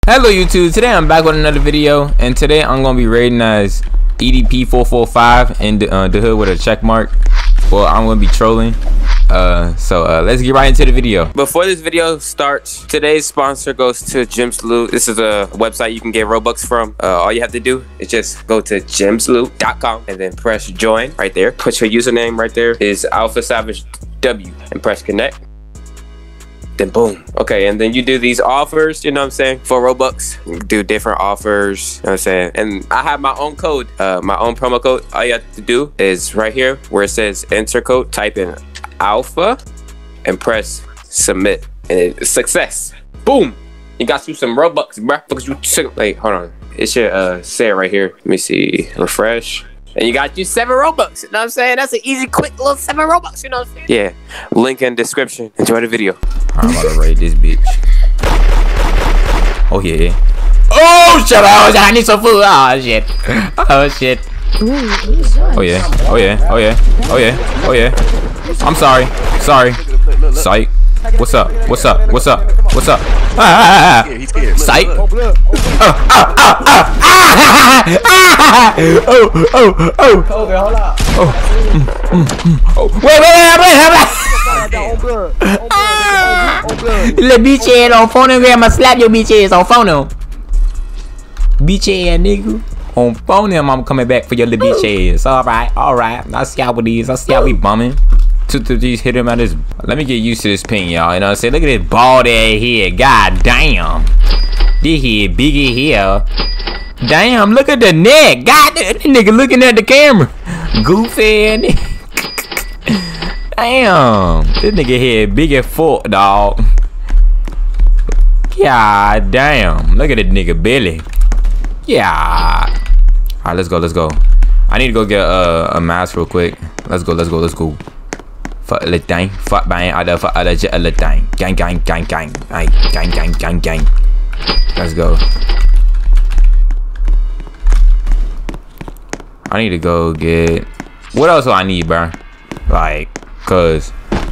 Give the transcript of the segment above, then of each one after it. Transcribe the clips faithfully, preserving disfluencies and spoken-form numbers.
Hello YouTube, today I'm back with another video, and today I'm gonna be raiding as E D P four four five in the, uh, the hood with a check mark. Well, I'm gonna be trolling. Uh, so uh, let's get right into the video. Before this video starts, today's sponsor goes to Gems Loot. This is a website you can get Robux from. Uh, all you have to do is just go to gems loot dot com and then press join right there. Put your username right there is Alpha Savage W and press connect. Then boom. Okay, and then you do these offers, you know what I'm saying, for Robux. You do different offers, you know what I'm saying. And I have my own code, uh, my own promo code. All you have to do is right here where it says enter code, type in alpha and press submit. And it's success. Boom. You got you some Robux, bruh. Because you took, wait, hold on. It should uh, say it right here. Let me see, refresh. And you got you seven Robux, you know what I'm saying? That's an easy, quick little seven Robux, you know what I'm saying? Yeah, link in description. Enjoy the video. I'm about to raid this bitch. Oh, yeah. Oh, shit, oh, I need some food. Oh, shit. Oh, shit. Oh, yeah. Oh, yeah. Oh, yeah. Oh, yeah. Oh, yeah. I'm sorry. Sorry. Psych. What's up? What's up? What's up? What's up? Ah, psych. Oh, oh, oh, oh, ah, oh, oh, oh. Oh, mm, mm, mm. Oh, wait, wait, wait, wait, wait. Little bitch ass on phone, I'ma slap your bitch ass on phone. Bitch ass nigga. On phone, I'm coming back for your little bitch ass. All right, all right. I see how it is. I see how we bumming. Two to these hit him at his. Let me get used to this ping, y'all. You know what I'm saying? Look at this bald ass head. God damn. This head bigger here. Damn, look at the neck. God damn, this nigga looking at the camera. Goofy ass nigga. Damn. This nigga head big as fuck, dog. God damn. Look at this nigga belly. Yeah. Alright, let's go, let's go. I need to go get uh, a mask real quick. Let's go, let's go, let's go. Fuck le thing, fuck bang, other fuck other jet le thing. Gang, gang, gang, gang, gang, gang, gang, gang, gang. Let's go. I need to go get. What else do I need, bro? Like, cause.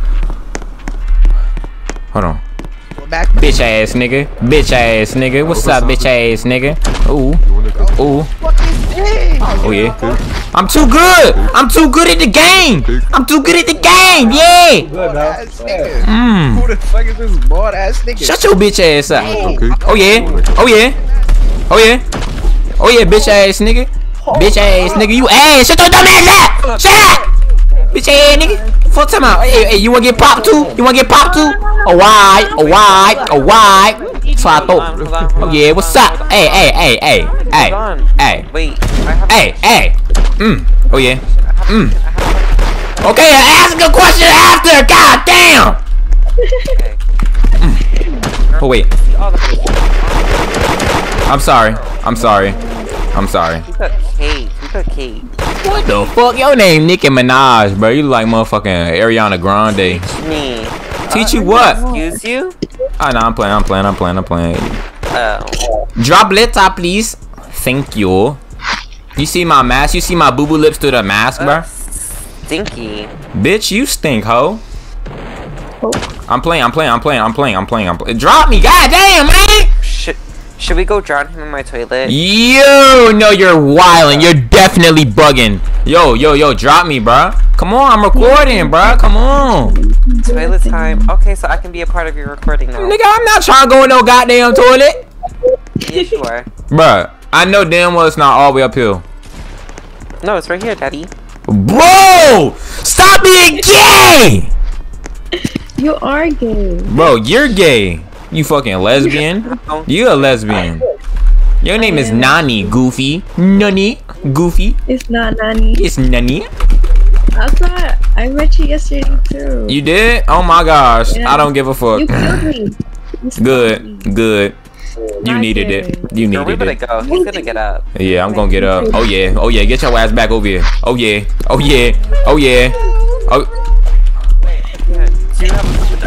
Hold on. Bitch ass nigga, bitch ass nigga. What's up, bitch ass nigga? Ooh, ooh. Oh yeah. I'm too good. I'm too good at the game. I'm too good at the game. Yeah. Mm. Who the fuck is this bored ass nigga? Shut your bitch ass up. Oh yeah. Oh yeah. Oh yeah. Oh yeah, bitch ass nigga. Bitch ass nigga. You ass. Shut your dumb ass up. Shut up. Bitch ass nigga. Fuck time out. Hey, hey, you wanna get popped too? You wanna get popped too? Oh why? Oh why? Oh why? So I thought. Oh yeah. What's up? Hey, hey, hey, hey, hey, hey. Wait. Hey, hey. Mm. Oh yeah. Mm. Okay, ask a question after. God damn. Mm. Oh wait. I'm sorry. I'm sorry. I'm sorry. He's got Kate. He's got Kate. What the fuck? Your name Nicki Minaj, bro. You look like motherfucking Ariana Grande. Teach me. Teach you what? Excuse you? Oh no, I'm playing. I'm playing. I'm playing. I'm playing. Oh. Drop letter, please. Thank you. You see my mask? You see my boo boo lips through the mask, bro? Stinky. Bitch, you stink, ho. I'm playing. I'm playing. I'm playing. I'm playing. I'm playing. I'm playing. Drop me, goddamn, man. Should Should we go drown him in my toilet? Yo, no, you're wilding. You're definitely bugging. Yo, yo, yo, drop me, bro. Come on, I'm recording, bro. Come on. Toilet time. Okay, so I can be a part of your recording now. Nigga, I'm not trying to go in no goddamn toilet. Yeah, sure. Bruh, I know damn well it's not all the way uphill. No, it's right here, daddy. Bro, stop being gay. You are gay. Bro, you're gay. You fucking lesbian. You a lesbian. Your name is Nani, Goofy. Nani, Goofy. It's not Nani. It's Nani. I thought I met you yesterday too. You did? Oh my gosh. Yeah. I don't give a fuck. You killed me. You Good, me. good. You Not needed good. it. You Girl, we needed better it. go. He's gonna get up. Yeah, I'm gonna get up. Oh yeah, oh yeah, get your ass back over here. Oh yeah, oh yeah, oh yeah. Oh, Do you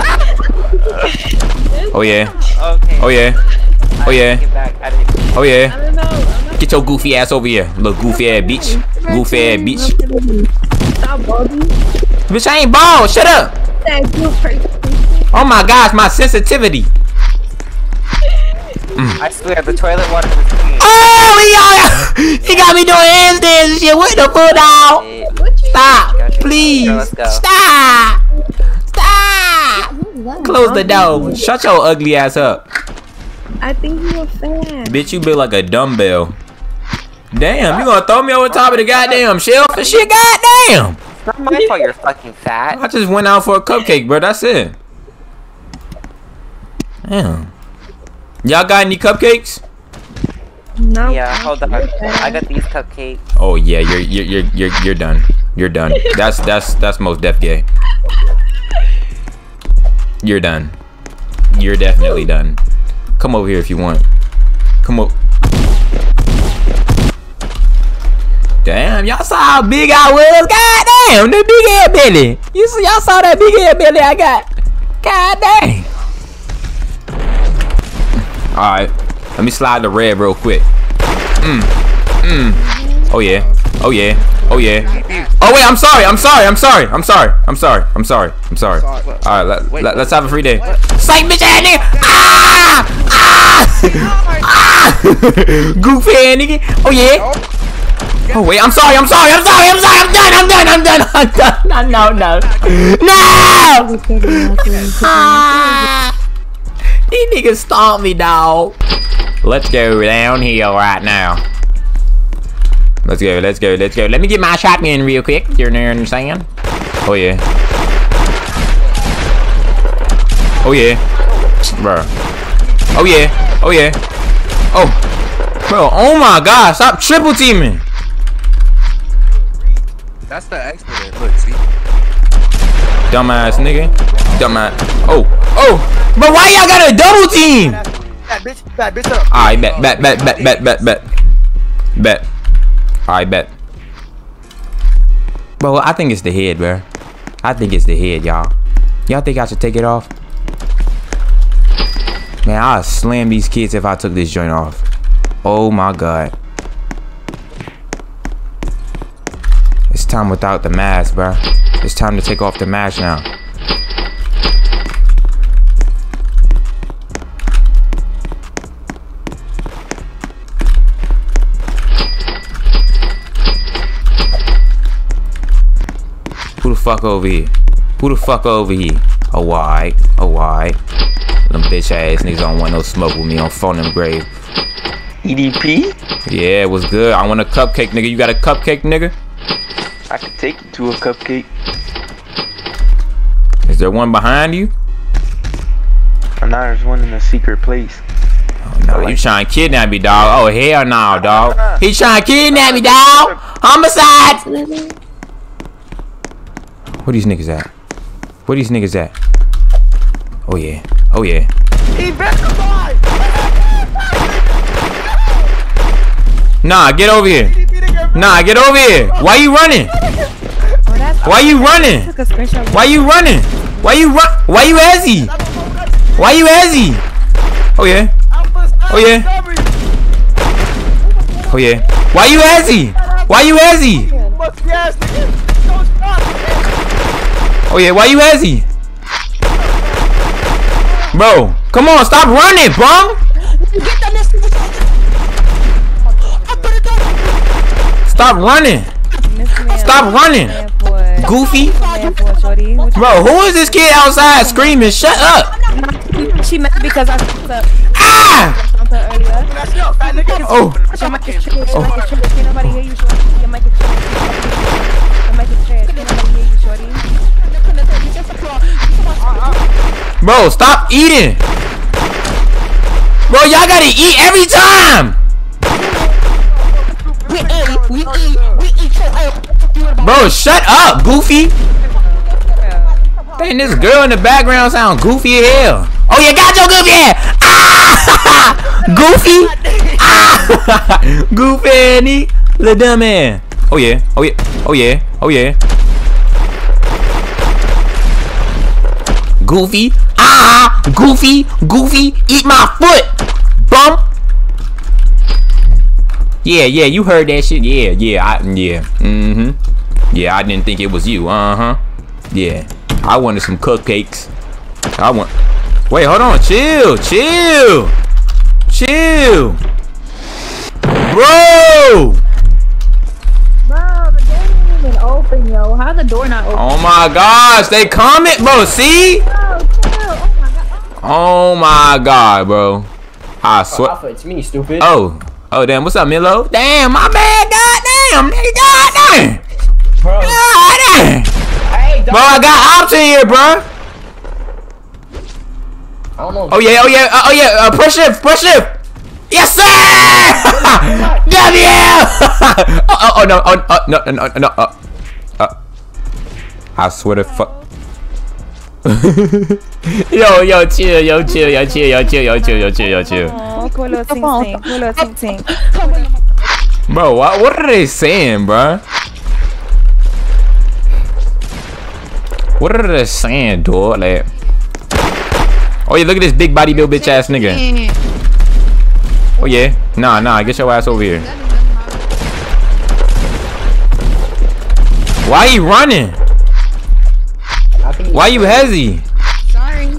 have oh yeah, Okay. oh yeah, oh yeah, Get back. I didn't. oh I yeah. don't know. I'm not Get your goofy ass over here, little goofy ass bitch. Goofy ass bitch. Stop, Baldy. Bitch, I ain't bald. Shut up. That good person. Oh my gosh, my sensitivity. Mm. I swear, the toilet water was clean. Oh, he, he got me doing handstands and shit. What the fuck, dog? Stop, please. Girl, let's go. Stop. Stop. Close the door. Shut your ugly ass up. I think you a fan. Bitch, you built like a dumbbell. Damn, you gonna throw me over top of the goddamn shelf and shit? Goddamn. It's not my fault you're fucking fat. I just went out for a cupcake, bro. That's it. Damn. Y'all got any cupcakes? No. Yeah, hold on. I got these cupcakes. Oh yeah, you're you're you're you're you're done. You're done. That's that's that's most def gay. You're done. You're definitely done. Come over here if you want. Come up. Damn, y'all saw how big I was. God damn, the big head belly. You see, y'all saw that big head belly I got. God dang. All right, let me slide the red real quick. Mm, mm. Oh yeah, oh yeah, oh yeah. Oh wait, I'm sorry, I'm sorry, I'm sorry, I'm sorry, I'm sorry, I'm sorry, I'm sorry. All right, let, let, let's have a free day. Psych, bitch ass nigga. Ah, ah, ah. Goofy ass nigga. Oh yeah. Oh wait, I'm sorry, I'm sorry, I'm sorry, I'm sorry, I'm done, I'm done, I'm done, I'm done. No, no, no, no. Ah. These niggas stomped me, dog. Let's go down here right now. Let's go, let's go, let's go. Let me get my shotgun real quick. You know what I'm saying? Oh yeah. Oh yeah. Bro. Oh yeah. Oh yeah. Oh. Bro, oh my god, stop triple teaming. That's the expert. Look, see? Dumbass nigga. Dumbass. Oh. Oh. But why y'all got a double team? Bad bitch, bad bitch up. Alright, bet, bet, bet, bet, bet, bet, bet. Bet. Alright, bet. Bro, I think it's the head, bro. I think it's the head, y'all. Y'all think I should take it off? Man, I'll slam these kids if I took this joint off. Oh my god. It's time without the mask, bro. It's time to take off the mask now. Who the fuck over here? Who the fuck over here? Oh, why? Oh, why? Them bitch ass niggas don't want no smoke with me on phone them grave. E D P? Yeah, it was good. I want a cupcake, nigga. You got a cupcake, nigga? I could take you to a cupcake. Is there one behind you? Oh, no, there's one in a secret place. Oh, no, you trying to kidnap me, dog. Oh, hell no, dog. He trying to kidnap me, dog. Homicide. Where these niggas at? Where these niggas at? Oh, yeah. Oh, yeah. Nah, get over here. Nah, get over here. Why you running? Why you running? Why you running? Why you run? Why you Ezzy? Why you Ezzy? Oh yeah. Oh yeah. Oh yeah. Why you Ezzy? Why you Ezzy? Oh yeah. Why you Ezzy? Bro, come on, stop running, bro. Stop running. Stop running. Goofy. Bro, who is this kid outside screaming? Shut up. She meant because I fucked up. Ah! earlier. Oh. Your mic is trash. Your mic is trash. Can't nobody hear you, shorty. Your mic is trash. Your mic is trash. Can't nobody hear you, shorty. Bro, stop eating. Bro, y'all gotta eat every time. We eat. We eat. We eat. Bro, shut up, Goofy. Dang, this girl in the background sound goofy as hell. Oh, you got your goofy head. Ah! Goofy. Ah! Goofy Annie. Little dumb man. Oh, yeah. Oh, yeah. Oh, yeah. Oh, yeah. Goofy. Ah! Goofy. Goofy. Eat my foot. Bum. Yeah, yeah. You heard that shit. Yeah, yeah. I, yeah. Mm-hmm. Yeah, I didn't think it was you. Uh-huh. Yeah. I wanted some cupcakes. I want. Wait, hold on. Chill. Chill. Chill. Bro. Bro, the door didn't even open, yo. How the door not open? Oh my gosh, they comment, bro. See? Bro, chill. Oh my god. Oh my god, bro. I swear. Alpha, it's me, stupid. Oh, oh damn. What's up, Milo? Damn, my bad. God damn, nigga. God damn. Bro. God damn. Hey, dog. Bro, I got ops in here, bro. I don't know. Oh yeah, oh yeah, uh, oh yeah. Uh, push shift, push shift. Yes, sir. W. oh, oh, oh no, oh, oh no, no, no, uh, uh. I swear to fuck. yo, yo, chill, yo, chill, yo, chill, yo, chill, yo, chill, yo, chill, yo, chill. Oh, cool little ting ting. Cool little ting ting. Bro, what, what are they saying, bro? What are they saying, dog? Like, oh yeah, look at this big body build bitch ass nigga. Oh yeah, nah, nah, get your ass over here. Why you running? Why you hezzy? Sorry.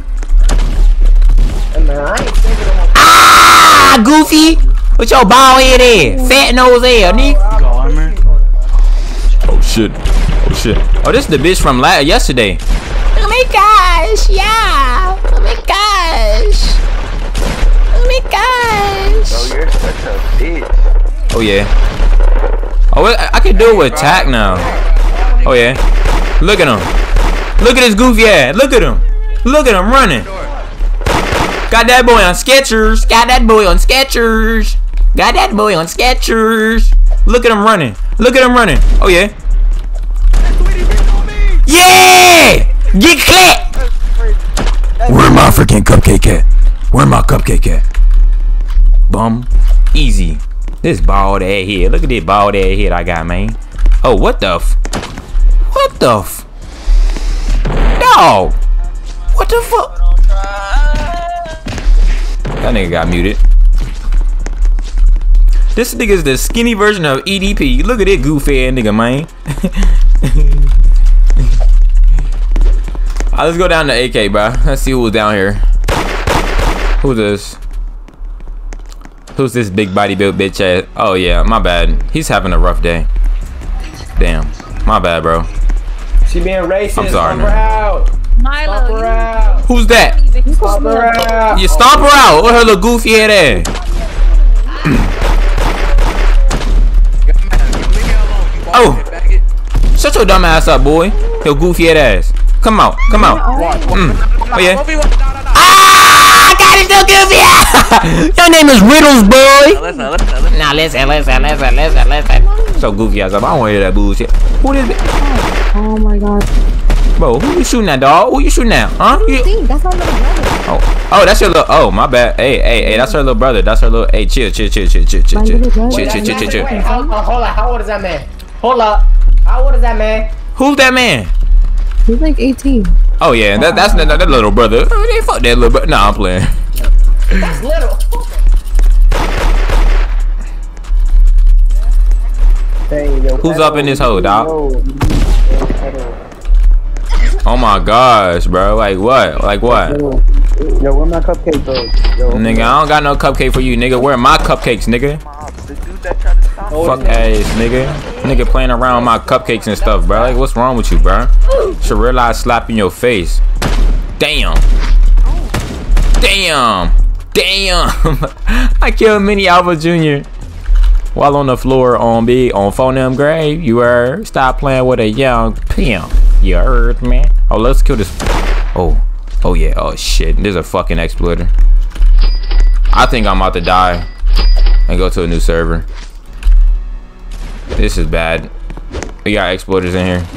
Ah, Goofy! What your bald head is? Fat nose head, nigga. Armor. Oh shit. Oh shit. Oh, this is the bitch from la yesterday. Oh my gosh, yeah. Oh my gosh. Oh my gosh. Bro, you're such a bitch. Oh yeah. Oh, I, I can do it with tack now. Oh yeah. Look at him. Look at his goofy ass. Look at him. Look at him running. Got that boy on Skechers. Got that boy on Skechers. Got that boy on Skechers. Look at him running. Look at him running. Oh yeah. Yeah! Get clapped! Where my freaking cupcake at? Where my cupcake at? Bum. Easy. This bald ass head. Look at this bald ass head I got, man. Oh, what the f? What the f? Dog! What the fuck? That nigga got muted. This nigga is the skinny version of E D P. Look at this goofy ass nigga, man. Alright, let's go down to A K, bro. Let's see who's down here. Who's this? Who's this big body built bitch ass? Oh yeah, my bad. He's having a rough day. Damn, my bad, bro. She being racist. I'm sorry, Stomp her man. out. Milo, Stomp her out. Who's that? Stomp her out. You stomp her out. What her little goofy head ass? Oh, shut your dumb ass up, boy. Your goofy head ass. Come out, come out. Mm. Oh yeah. Ah, I got it, still goofy. Your name is Riddles, boy. Listen, listen, listen. Now listen, listen, listen, listen, listen. So goofy ass up. I don't want to hear that bullshit. Who this? Oh my god. Bro, who you shooting at, dog? Who you shooting at? Huh? You... See, that's my little brother. Oh, oh, that's your little. Oh, my bad. Hey, hey, hey, that's her little brother. That's her little. Hey, chill, chill, chill, chill, chill, chill, My chill, little brother. chill, chill, chill, chill, chill. Wait, hold, uh, hold on. How old is that man? Hold up. How old is that man? Who's that man? He's like eighteen. Oh yeah, that that's that, that little brother. Oh, they fuck that little brother. Nah, I'm playing. That's little. Who's up in this hole, dog? Oh my gosh, bro. Like what? Like what? Yo, where my cupcake though? Yo, Nigga, I don't got no cupcake for you, nigga. Where are my cupcakes, nigga? the dude that tried to stop Fuck ass, nigga. Nigga playing around with my cupcakes and stuff, bro. Like, what's wrong with you, bro? Should realize slap in your face. Damn. Damn. Damn. I killed Mini Alpha Junior while on the floor on big on phone them grave. You heard? Stop playing with a young pimp. You heard, man? Oh, let's kill this. Oh. Oh yeah. Oh shit. There's a fucking exploiter. I think I'm about to die and go to a new server. This is bad. We got exploiters in here.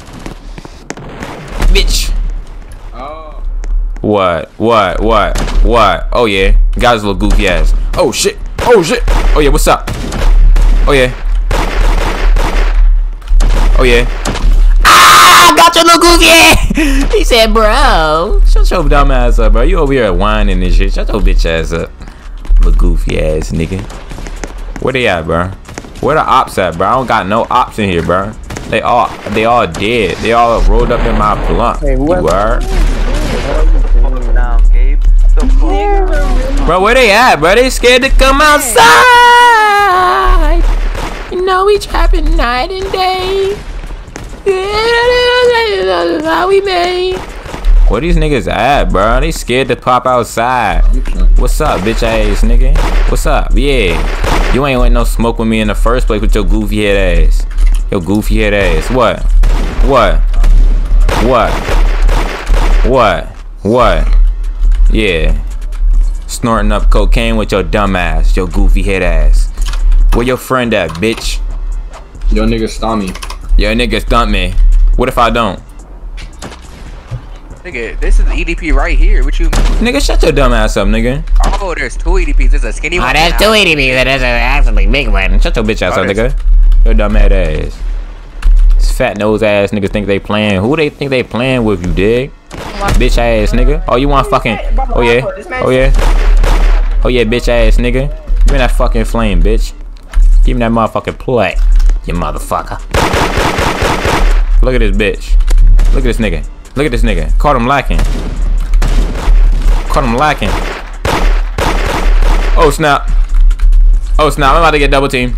Bitch. Oh. What? What? What? What? Oh yeah. Guy's a little goofy ass. Oh shit. Oh shit. Oh yeah. What's up? Oh yeah. Oh yeah. Ah! Got your little goofy ass. He said, bro. Shut your dumb ass up, bro. You over here whining and shit. Shut your bitch ass up. Little goofy ass nigga. Where they at, bro? Where the ops at, bro? I don't got no ops in here, bro. They all, they all dead. They all rolled up in my blunt. Hey, you what? are. What are you doing now, Gabe? the fuck? Bro, where they at, bro? They scared to come outside. You know we trapping night and day. How we made. Where these niggas at, bro? They scared to pop outside. What's up, bitch ass nigga? What's up? Yeah. You ain't want no smoke with me in the first place with your goofy head ass. Your goofy head ass. What? What? What? What? What? Yeah. Snorting up cocaine with your dumb ass. Your goofy head ass. Where your friend at, bitch? Yo, nigga, stomp me. Yo, nigga, stump me. What if I don't? Nigga, this is the E D P right here. What you? Nigga, shut your dumb ass up, nigga. Oh, there's two E D Ps. There's a skinny Oh, one. there's two E D Ps. There's an actually big one. Shut your bitch ass Oh, up, there's- nigga. Your dumb ass ass. These fat nose ass niggas think they playing. Who they think they playing with, you dig? Bitch ass nigga. Oh, you want fucking? Oh yeah. Oh yeah. Oh yeah, bitch ass nigga. Give me that fucking flame, bitch. Give me that motherfucking play, you motherfucker. Look at this bitch. Look at this nigga. Look at this nigga. Caught him lacking. Caught him lacking. Oh snap. Oh snap. I'm about to get double teamed.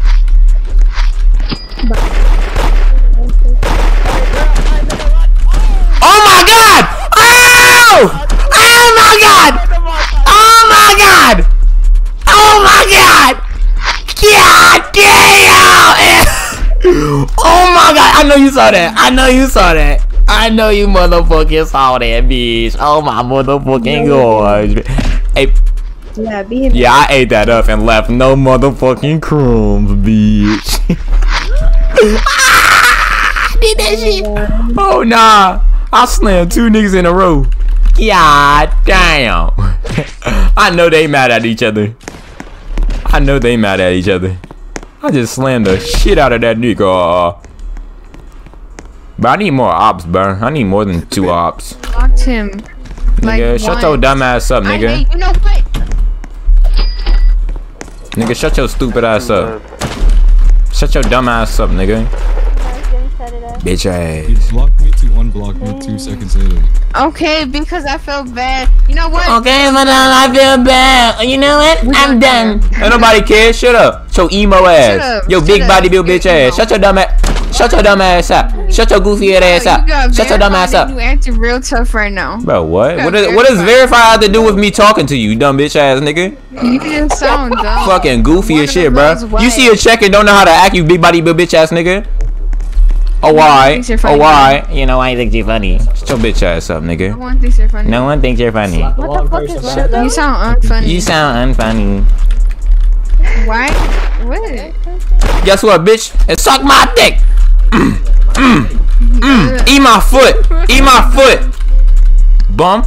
Oh my god! Oh! Oh my god! Oh my god! Oh my god! God damn! Oh my god! I know you saw that. I know you saw that. I know you motherfucking saw that, bitch. Oh my motherfucking gosh. Hey. Yeah, be him. Yeah, I ate that up and left no motherfucking crumbs, bitch. Ah, did that shit. Oh nah. I slammed two niggas in a row. God damn. I know they mad at each other. I know they mad at each other. I just slammed the shit out of that nigga. But I need more ops, bro. I need more than two ops. Blocked him. Nigga, Like shut once. your dumb ass up, I nigga. hate, you know what? Nigga, shut your stupid ass up. Shut your dumb ass up, nigga. Bitch ass. Block me to unblock me two seconds later. Okay, because I felt bad. You know what? Okay, madam, I feel bad. You know what? I'm done. Ain't nobody care. Shut up. Show emo ass. up, Yo, shut big up. body build bitch ass. Shut your dumb ass. Shut your dumb ass up. Shut your goofy head ass You up. got Shut your dumb ass verified up. and You acting real tough right now. Bro, what? got What is what does verified. verify have to do with me talking to you, dumb bitch ass nigga? You just sound dumb. Fucking goofy One as of shit, them bro. girls You white. see a check and don't know how to act, you big body build bitch ass nigga. Oh why? thinks you're Oh funny, why? You know I think you're funny. Shut your bitch ass up, No nigga. one thinks you're funny. No one thinks you're funny. What the fuck is that? You sound unfunny. You sound unfunny. Why? What? Guess what, bitch? And suck my dick. Mm, mm, mm. Eat my foot. Eat my foot. Bum.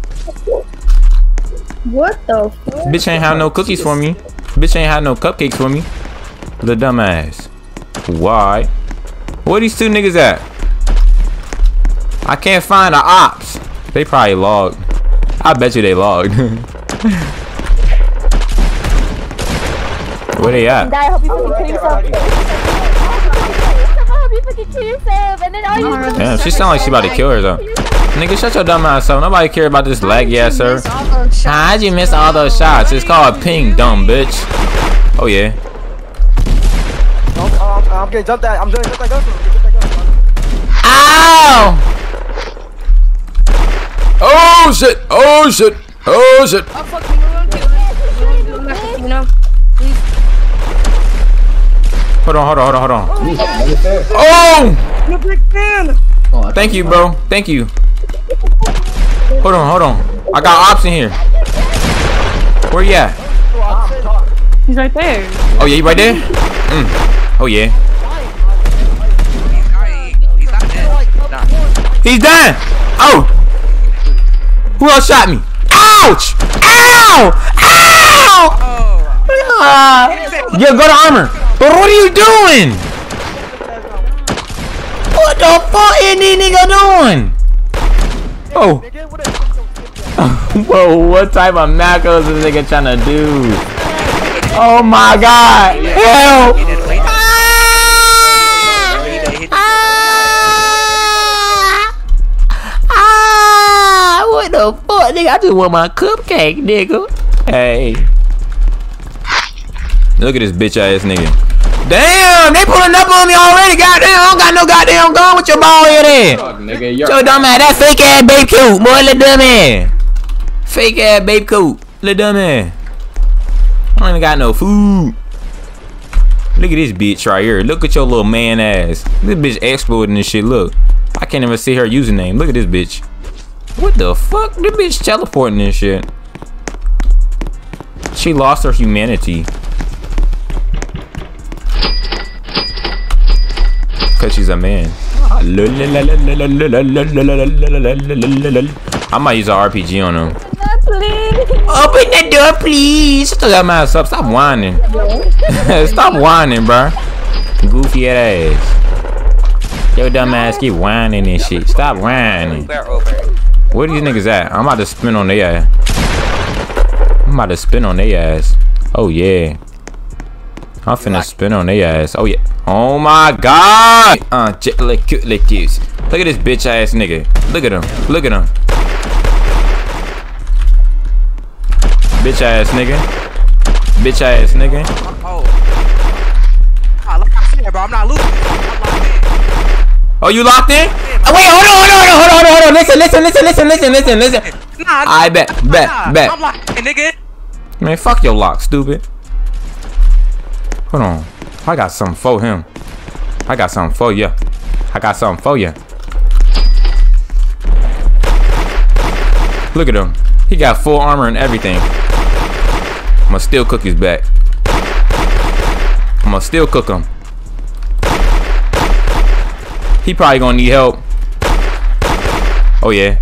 What the fuck? Bitch ain't have no cookies for me. Bitch ain't had no cupcakes for me. The dumbass. Why? Where these two niggas at? I can't find the ops. They probably logged. I bet you they logged. Where they at? Die, I hope you fucking kill yourself. I hope you fucking kill yourself. And then all you do Damn, she sound like she about to kill herself. Nigga, shut your dumb ass up. Nobody care about this lag ass, sir. How'd you miss all those shots? It's called ping, dumb bitch. Oh yeah. I'm, I'm, I'm getting jumped at. I'm doing jumped at gun. Ow! Oh shit! Oh shit! Oh shit! Oh fuck, we won't kill him. You know? Hold on, hold on, hold on, hold on. Oh! Thank you, bro. Thank you. Hold on, hold on. I got ops in here. Where you at? He's right there. Oh yeah, you right there? Mm. Oh yeah. He's not dead. Nah. He's done. Oh. Who else shot me? Ouch! Ow! Ow! Uh, yo, go to armor. But what are you doing? What the fuck is this nigga doing? Oh. Whoa, what type of macros is this nigga trying to do? Oh my god! Help! Ah! Ah! What the fuck fuck, nigga? I just want my cupcake, nigga. Hey. Look at this bitch ass nigga. Damn, they pulling up on me already. Goddamn, I don't got no goddamn gun with your ball head in. Fuck, nigga, you're Your dumb ass, that fake ass babe coat, boy, little dumb ass. Fake ass babe coat, little dumb ass. I don't even got no food. Look at this bitch right here. Look at your little man ass. This bitch exploding this shit. Look, I can't even see her username. Look at this bitch. What the fuck? This bitch teleporting this shit. She lost her humanity. Cause she's a man. I might use an R P G on him. Open the door, please. Shut your ass up. Stop whining. Stop whining, bro. Goofy ass. Yo, dumb ass keep whining and shit. Stop whining. Where these niggas at? I'm about to spin on their ass. I'm about to spin on their ass. Oh yeah. I'm finna spin on their ass. Oh yeah. Oh my god. Uh, like cute like this. Look at this bitch ass nigga. Look at him. Look at him. Bitch ass nigga. Bitch ass nigga. Oh. Ah, like I said, bro, I'm not losing. Oh, you locked in? Oh, wait, hold on, hold on, hold on, hold on, hold on. Listen, listen, listen, listen, listen, listen, listen. Nah, I bet, bet, nah, bet. I'm locked in, nigga. Man, fuck your lock, stupid. Hold on. I got something for him. I got something for you. I got something for you. Look at him. He got full armor and everything. I'ma still cook his back. I'ma still cook him. He probably gonna need help. Oh yeah.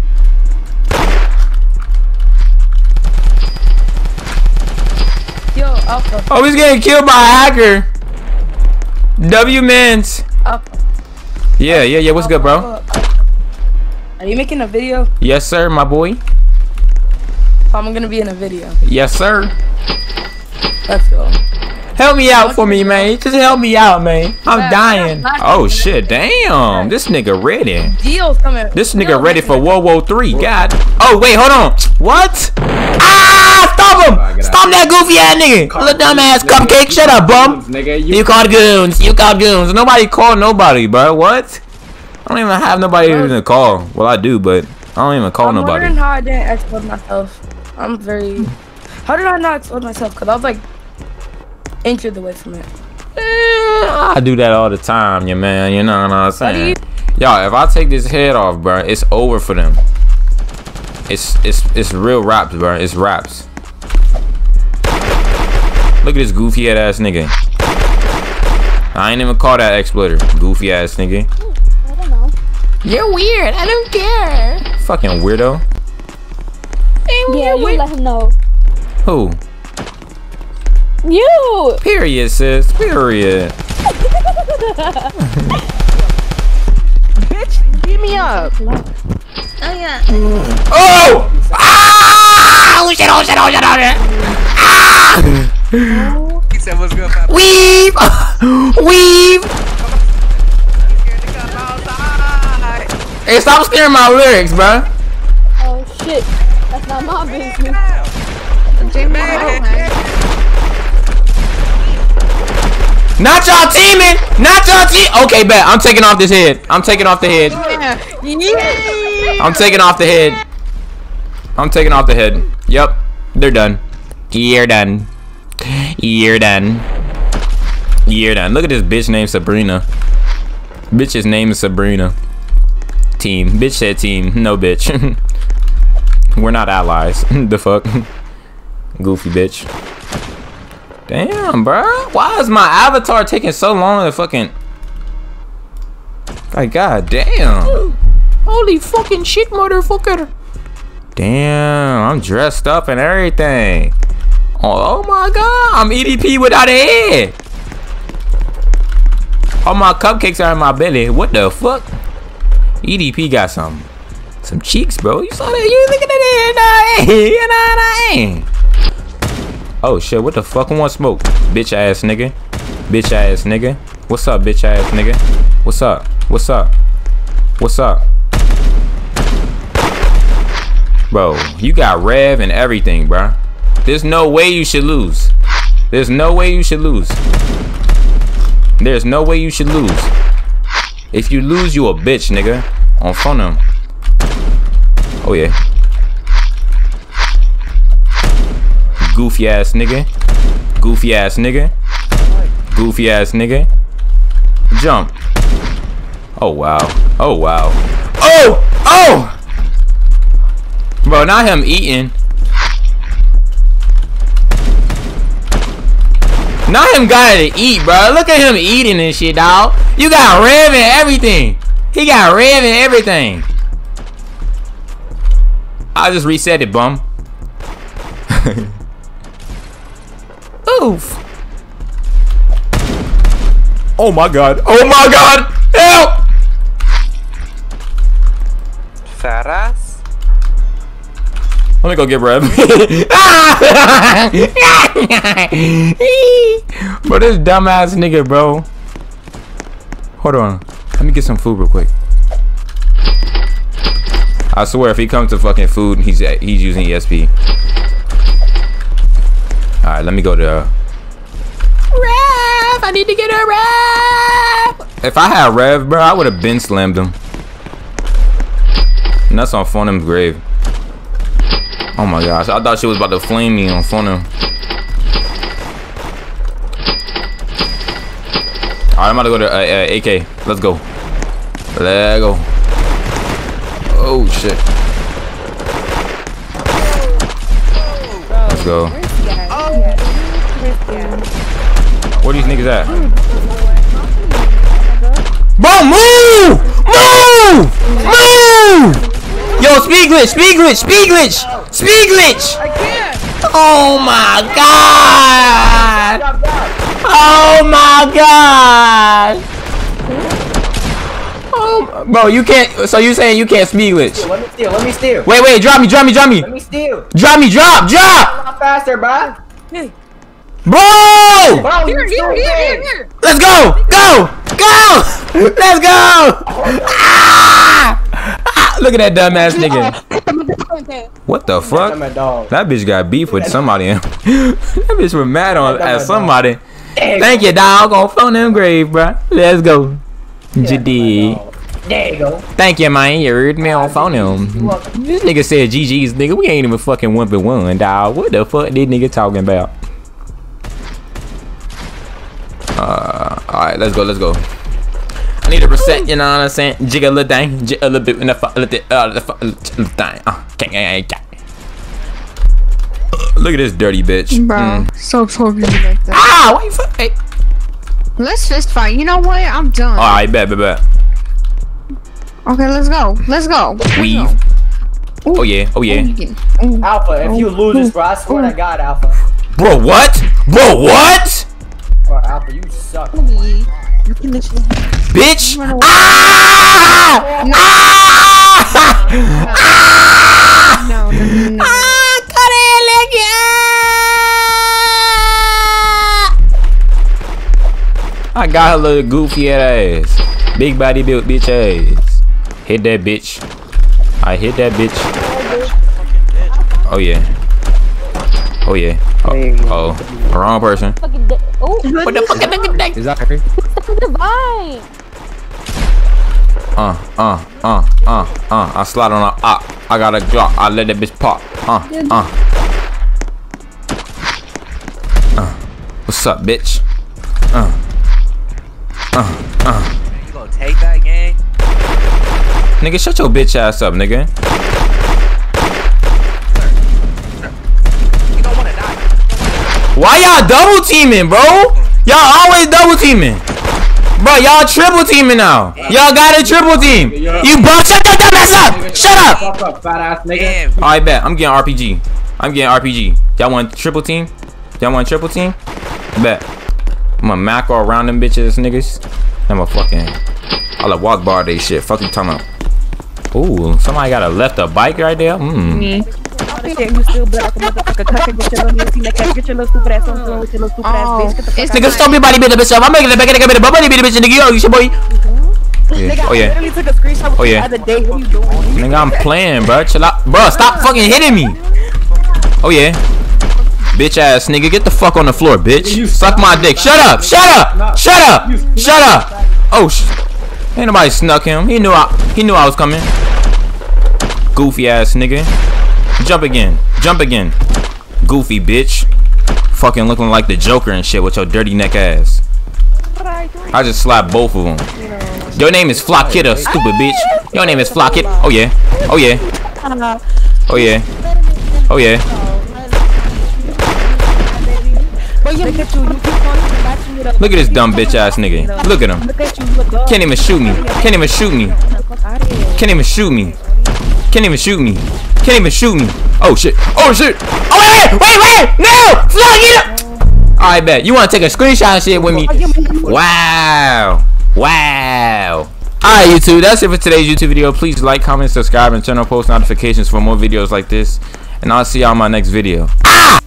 Yo, Alpha. Oh, he's getting killed by a hacker. W Mans. Alpha. Yeah, yeah, yeah. What's good, bro? Are you making a video? Yes, sir, my boy. I'm gonna be in a video. Yes, sir. Let's go. Help me out for me, man. Just help me out, man. I'm dying. Oh shit, damn. This nigga ready. Deal's coming. This nigga ready for World War Three. God. Oh wait, hold on. What? Ah! Stop him! Stop that goofy ass nigga. Little dumbass cupcake. Shut up, bum. You called goons. You called goons. Nobody called nobody, bro. What? I don't even have nobody even to call. Well, I do, but I don't even call I'm nobody. wondering how I didn't explode myself. I'm very. How did I not explode myself? Cause I was like inches away from it. I do that all the time, yeah, man. You know what I'm saying? Y'all, if I take this head off, bro, it's over for them. It's it's it's real raps, bro. It's raps. Look at this goofy head ass nigga. I ain't even call that exploiter. Goofy ass nigga. I don't know. You're weird. I don't care. Fucking weirdo. Yeah, you let him know. Who? You! Period, sis. Period. Bitch, beat me up. Oh yeah. Oh! Ah! Oh shit! Oh shit! Oh shit! Oh shit! Ah! He said, what's good, Papa? Weave! Weave! Hey, stop scaring my lyrics, bro. Oh shit. That's not my business. Not y'all teaming! Not y'all team! Okay, bet. I'm taking off this head. I'm taking off the head. Yeah. I'm taking off the head. I'm taking off the head. Yep. They're done. You're done. You're done. You're done. Look at this bitch named Sabrina. Bitch's name is Sabrina. Team. Bitch said team. No, bitch. We're not allies. The fuck? Goofy bitch. Damn, bro. Why is my avatar taking so long to fucking... Like, god damn. Holy fucking shit, motherfucker. Damn, I'm dressed up and everything. Oh, oh my god, I'm E D P without a head. All my cupcakes are in my belly. What the fuck? E D P got some some cheeks, bro. You saw that? You looking at it? You know what I ain't. Oh shit, what the fuck? Who want smoke? Bitch ass nigga. Bitch ass nigga. What's up, bitch ass nigga? What's up? What's up? What's up? Bro, you got rev and everything, bro. There's no way you should lose. There's no way you should lose. There's no way you should lose. If you lose, you a bitch, nigga. On phone them. Oh yeah. Goofy ass nigga. Goofy ass nigga. Goofy ass nigga. Jump. Oh wow. Oh wow. Oh! Oh! Bro, not him eating. Not him got to eat, bro. Look at him eating and shit, dog. You got rev and everything. He got rev and everything. I'll just reset it, bum. Oof. Oh my god. Oh my god. Help! Fat ass. Let me go get Rev. Bro, this dumbass nigga, bro. Hold on. Let me get some food real quick. I swear, if he comes to fucking food, he's he's using E S P. All right, let me go to uh, Rev. I need to get a Rev. If I had Rev, bro, I would have been slammed him. And that's on Phonim's grave. Oh my gosh, I thought she was about to flame me on Phonim. Alright, I'm about to go to uh, uh, A K. Let's go. Let's go. Oh shit. Let's go. Where these niggas at? Bro, move! Move! Move! Yo, speed glitch, speed glitch, speed glitch, speed glitch! I can't! Oh my god! Oh my god! Oh, bro, you can't. So you saying you can't speed glitch? Let me steal, let me steal. Wait, wait, drop me, drop me, drop me. Let me steal. Drop me, drop, drop! A lot faster, bro. Bro! Bro, here, here, here, here, here. Let's go! Go! Go! Let's go! Ah! Ah! Look at that dumbass nigga. What the fuck? That bitch got beef with somebody. That bitch was mad on at somebody. Thank you, dog. On Phonim's grave, bro. Let's go. J D. There you go. Thank you, man. You heard me on Phonim. This nigga said G G's, nigga. We ain't even fucking one for one, dog. What the fuck this nigga talking about? Uh, alright, let's go, let's go. I need to reset, you know what I'm saying? Jig a little thing, jig a little bit in the fuck, little thing. Uh, look at this dirty bitch. Bro, mm. so talking like that. Ah, why you fuck? Hey. Let's just fight. You know what? I'm done. Alright, bet, bet, bet. Okay, let's go. Let's go. Let's Weave. Go. Oh yeah, oh yeah. Ooh. Alpha, if you lose this, bro, I swear to God, Alpha. Bro, what? Bro, what? Bro, Alpha, you suck. Bitch! Ah! No. Ah! No, no, no, no. Ah! Cut it, leg it! I got her little goofy ass. Big body built bitch ass. Hit that bitch. I hit that bitch. Oh yeah. Oh yeah. Oh, oh. Wrong person. Oh, What the fuck is that? divine. Uh, uh, uh, uh, uh. I slide on a op. I got a Glock. I let that bitch pop. Uh, uh. Uh. What's up, bitch? Uh. Uh, uh. You gonna take that gang? Nigga, shut your bitch ass up, nigga. You don't wanna die. Why y'all double teaming, bro? Y'all always double teaming. Bro, y'all triple teaming now. Y'all got a triple team. You bro, shut that dumb ass up. Shut up. Fuck up, fat ass nigga. Damn. Alright, bet. I'm getting R P G. I'm getting R P G. Y'all want triple team? Y'all want triple team? Bet. I'm gonna macro around them bitches, niggas. I'm a fucking. I'll let walk bar they shit. Fuck you talking about. Ooh, somebody got a left a bike right there. Mmm. You still black like a motherfucker. Cut it, get your little music, like, get your little stupid ass on with your little stupid ass bitch. Get the fuck out. Nigga, stop your body, bitch. I'm making the back of the bitch. Body, bitch, nigga. Yo, you your boy. Yeah. Nigga, Oh I yeah. literally took a screenshot with Oh, you yeah. the other day. What are you doing? Nigga, I'm playing, bro. Chill out, bro. Stop fucking hitting me. Oh yeah. Bitch ass nigga, get the fuck on the floor, bitch. Suck my dick. Shut up. Shut up. Shut up. Shut up. Oh sh. Ain't nobody snuck him. He knew I. He knew I was coming. Goofy ass nigga. Jump again. Jump again. Goofy bitch. Fucking looking like the Joker and shit with your dirty neck ass. I just slapped both of them. Your name is Flockita, stupid bitch. Your name is Flockit. Oh yeah. Oh yeah. Oh yeah. Oh yeah. Look at this dumb bitch ass nigga. Look at him. Can't even shoot me. Can't even shoot me. Can't even shoot me. Can't even shoot me. Can't even shoot me. Oh shit. Oh shit. Oh wait, wait, wait. No. Flockita. I bet. You want to take a screenshot and shit with me? Wow. Wow. Alright, YouTube. That's it for today's YouTube video. Please like, comment, subscribe, and turn on post notifications for more videos like this. And I'll see y'all in my next video. Ah!